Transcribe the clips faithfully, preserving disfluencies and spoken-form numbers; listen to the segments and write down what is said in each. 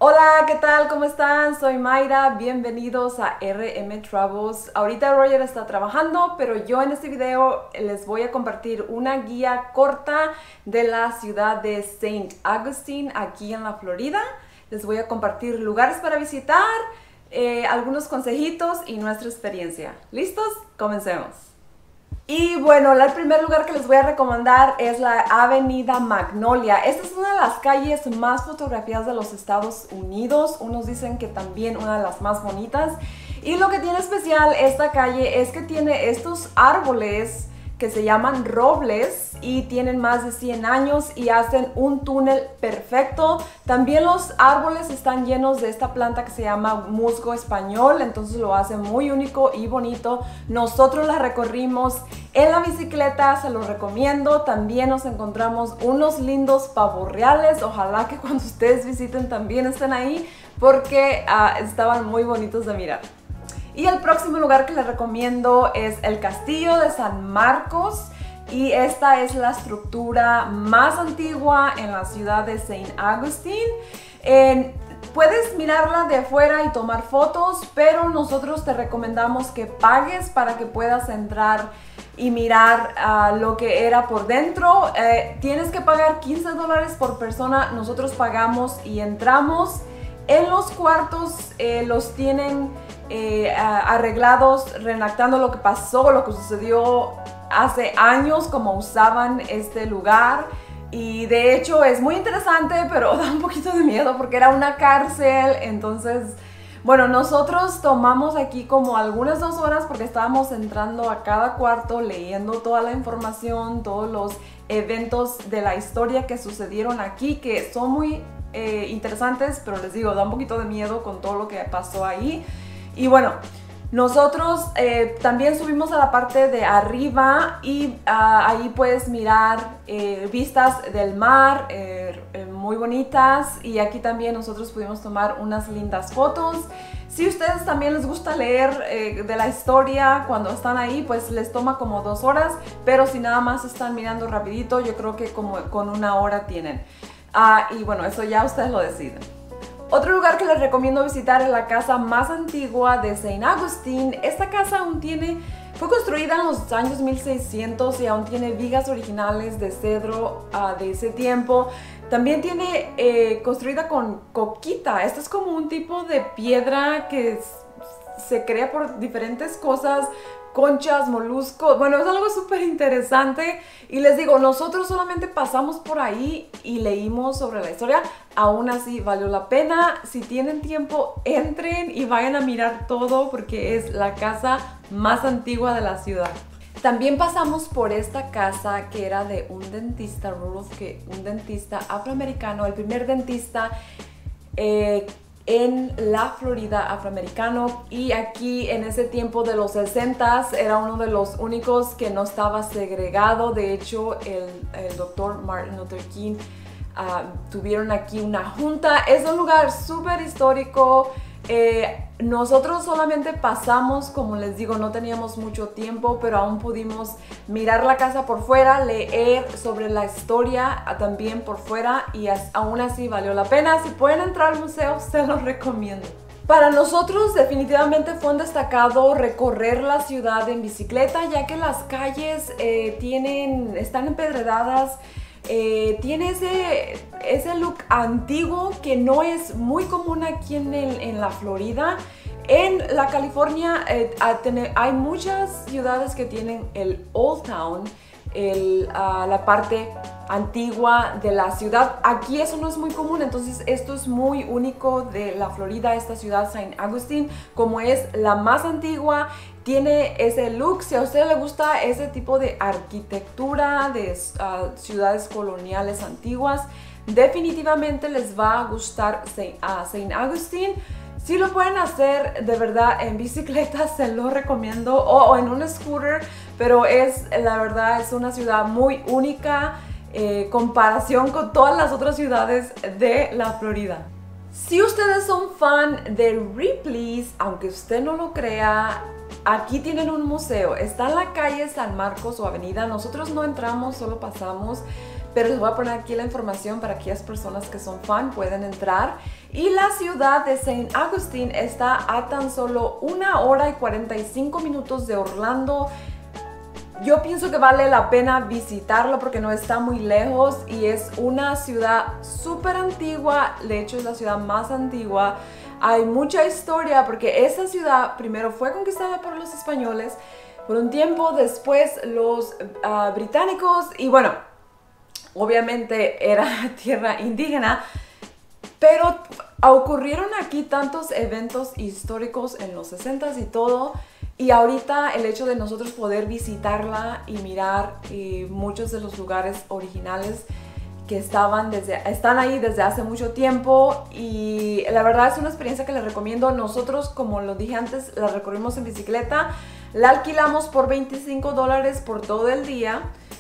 Hola, ¿qué tal? ¿Cómo están? Soy Mayra, bienvenidos a R M Travels. Ahorita Roger está trabajando, pero yo en este video les voy a compartir una guía corta de la ciudad de Saint Augustine, aquí en la Florida. Les voy a compartir lugares para visitar, eh, algunos consejitos y nuestra experiencia. ¿Listos? Comencemos. Y bueno, el primer lugar que les voy a recomendar es la Avenida Magnolia. Esta es una de las calles más fotografiadas de los Estados Unidos. Unos dicen que también una de las más bonitas. Y lo que tiene especial esta calle es que tiene estos árboles que se llaman robles y tienen más de cien años y hacen un túnel perfecto. También los árboles están llenos de esta planta que se llama musgo español, entonces lo hace muy único y bonito. Nosotros la recorrimos en la bicicleta, se lo recomiendo. También nos encontramos unos lindos pavos reales. Ojalá que cuando ustedes visiten también estén ahí porque uh, estaban muy bonitos de mirar. Y el próximo lugar que les recomiendo es el Castillo de San Marcos, y esta es la estructura más antigua en la ciudad de Saint Augustine. En, puedes mirarla de afuera y tomar fotos, pero nosotros te recomendamos que pagues para que puedas entrar y mirar uh, lo que era por dentro. Eh, tienes que pagar quince dólares por persona. Nosotros pagamos y entramos. En los cuartos eh, los tienen eh, arreglados, reenactando lo que pasó, lo que sucedió hace años, como usaban este lugar. Y de hecho es muy interesante, pero da un poquito de miedo porque era una cárcel. Entonces, bueno, nosotros tomamos aquí como algunas dos horas porque estábamos entrando a cada cuarto, leyendo toda la información, todos los eventos de la historia que sucedieron aquí, que son muy Eh, interesantes, pero les digo, da un poquito de miedo con todo lo que pasó ahí. Y bueno, nosotros eh, también subimos a la parte de arriba y uh, ahí puedes mirar eh, vistas del mar eh, eh, muy bonitas, y aquí también nosotros pudimos tomar unas lindas fotos. Si ustedes también les gusta leer eh, de la historia cuando están ahí, pues les toma como dos horas, pero si nada más están mirando rapidito, yo creo que como con una hora tienen. Ah, y bueno, eso ya ustedes lo deciden. Otro lugar que les recomiendo visitar es la casa más antigua de Saint Augustine. Esta casa aún tiene, fue construida en los años mil seiscientos y aún tiene vigas originales de cedro uh, de ese tiempo. También tiene eh, construida con coquita. Esto es como un tipo de piedra que se crea por diferentes cosas, conchas, moluscos. Bueno, es algo súper interesante. Y les digo, nosotros solamente pasamos por ahí y leímos sobre la historia. Aún así valió la pena. Si tienen tiempo, entren y vayan a mirar todo porque es la casa más antigua de la ciudad. También pasamos por esta casa que era de un dentista, Rudolph, que un dentista afroamericano, el primer dentista eh, en la Florida afroamericano, y aquí en ese tiempo de los sesentas era uno de los únicos que no estaba segregado. De hecho, el, el doctor Martin Luther King uh, tuvieron aquí una junta. Es un lugar súper histórico. Eh, nosotros solamente pasamos, como les digo, no teníamos mucho tiempo, pero aún pudimos mirar la casa por fuera, leer sobre la historia también por fuera, y as, aún así valió la pena. Si pueden entrar al museo, se los recomiendo. Para nosotros definitivamente fue un destacado recorrer la ciudad en bicicleta, ya que las calles eh, tienen, están empedradas. Eh, tiene ese, ese look antiguo que no es muy común aquí en, el, en la Florida. En la California eh, hay muchas ciudades que tienen el Old Town, el, uh, la parte antigua de la ciudad. Aquí eso no es muy común, entonces esto es muy único de la Florida. Esta ciudad, Saint Augustine, como es la más antigua, tiene ese look. Si a usted le gusta ese tipo de arquitectura de uh, ciudades coloniales antiguas, definitivamente les va a gustar Saint Augustine. Si lo pueden hacer de verdad en bicicleta, se lo recomiendo, o, o en un scooter, pero es, la verdad, es una ciudad muy única en eh, comparación con todas las otras ciudades de la Florida. Si ustedes son fan de Ripley's, aunque usted no lo crea, aquí tienen un museo. Está en la calle San Marcos o Avenida. Nosotros no entramos, solo pasamos. pero les voy a poner aquí la información para aquellas personas que son fan, pueden entrar. Y la ciudad de Saint Augustine está a tan solo una hora y cuarenta y cinco minutos de Orlando. Yo pienso que vale la pena visitarlo porque no está muy lejos y es una ciudad súper antigua, de hecho es la ciudad más antigua. Hay mucha historia porque esa ciudad primero fue conquistada por los españoles, por un tiempo después los uh, británicos y bueno, obviamente era tierra indígena, pero ocurrieron aquí tantos eventos históricos en los sesentas y todo. Y ahorita el hecho de nosotros poder visitarla y mirar eh, muchos de los lugares originales que estaban desde, están ahí desde hace mucho tiempo y la verdad es una experiencia que les recomiendo. Nosotros, como lo dije antes, la recorrimos en bicicleta, la alquilamos por veinticinco dólares por todo el día.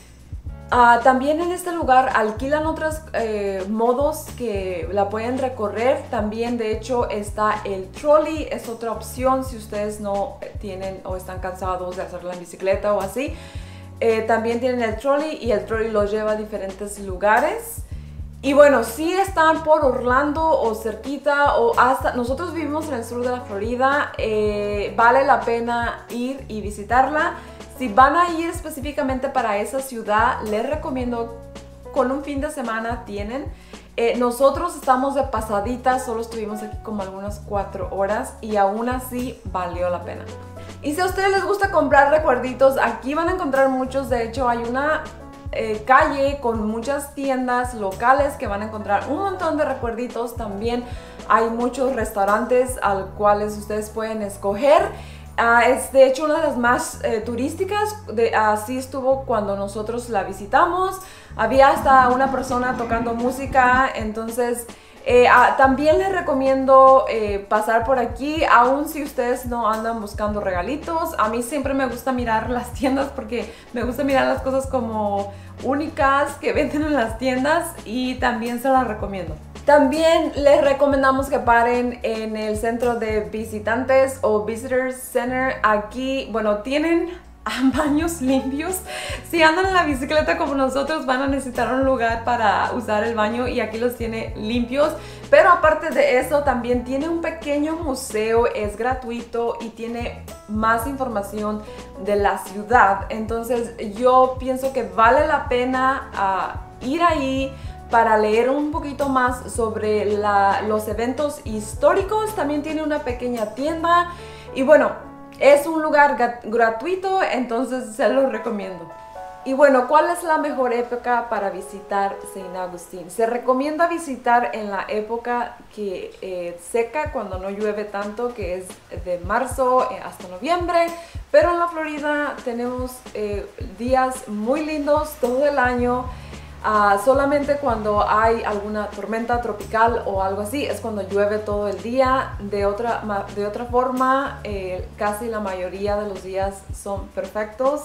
Uh, también en este lugar alquilan otros eh, modos que la pueden recorrer. También de hecho está el trolley, es otra opción si ustedes no tienen o están cansados de hacerla en bicicleta o así. Eh, también tienen el trolley y el trolley los lleva a diferentes lugares. Y bueno, si están por Orlando o cerquita o hasta... Nosotros vivimos en el sur de la Florida, eh, vale la pena ir y visitarla. Si van a ir específicamente para esa ciudad, les recomiendo con un fin de semana tienen. Eh, nosotros estamos de pasadita, solo estuvimos aquí como algunas cuatro horas y aún así valió la pena. Y si a ustedes les gusta comprar recuerditos, aquí van a encontrar muchos. De hecho, hay una eh, calle con muchas tiendas locales que van a encontrar un montón de recuerditos. También hay muchos restaurantes al cuales ustedes pueden escoger. Uh, es de hecho una de las más eh, turísticas, de, así estuvo cuando nosotros la visitamos. Había hasta una persona tocando música, entonces eh, uh, también les recomiendo eh, pasar por aquí, aun si ustedes no andan buscando regalitos. A mí siempre me gusta mirar las tiendas porque me gusta mirar las cosas como únicas que venden en las tiendas y también se las recomiendo. También les recomendamos que paren en el centro de visitantes o Visitors Center. Aquí, bueno, tienen baños limpios. Si andan en la bicicleta como nosotros, van a necesitar un lugar para usar el baño y aquí los tiene limpios. Pero aparte de eso, también tiene un pequeño museo, es gratuito y tiene más información de la ciudad. Entonces, yo pienso que vale la pena uh, ir ahí para leer un poquito más sobre la, los eventos históricos. También tiene una pequeña tienda y bueno, es un lugar gratuito, entonces se los recomiendo. Y bueno, ¿cuál es la mejor época para visitar Saint Augustine? Se recomienda visitar en la época que eh, seca, cuando no llueve tanto, que es de marzo eh, hasta noviembre. Pero en la Florida tenemos eh, días muy lindos todo el año. Uh, solamente cuando hay alguna tormenta tropical o algo así es cuando llueve todo el día. De otra, de otra forma, eh, casi la mayoría de los días son perfectos.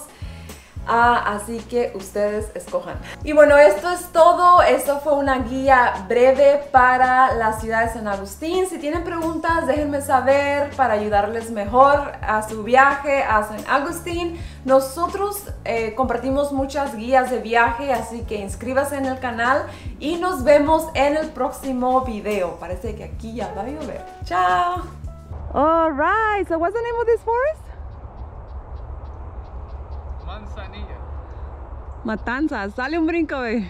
Ah, así que ustedes escojan. Y bueno, esto es todo. Esto fue una guía breve para la ciudad de San Agustín. Si tienen preguntas, déjenme saber para ayudarles mejor a su viaje a San Agustín. Nosotros eh, compartimos muchas guías de viaje, así que inscríbase en el canal y nos vemos en el próximo video. Parece que aquí ya va a llover. ¡Chao! Alright, so what's the name of this forest? Manzanilla. Matanzas, sale un brinco, güey.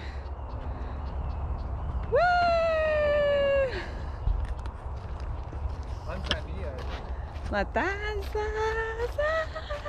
Manzanilla. Matanzas.